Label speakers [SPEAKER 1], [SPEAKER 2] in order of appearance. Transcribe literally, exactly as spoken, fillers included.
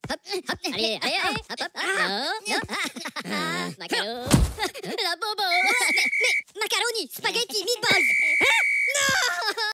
[SPEAKER 1] hop, hop. Allez, allez, allez, hop, hop, hop. Non, non. Macaro. La bobo. Mais, mais, macaroni, spaghetti, meatballs.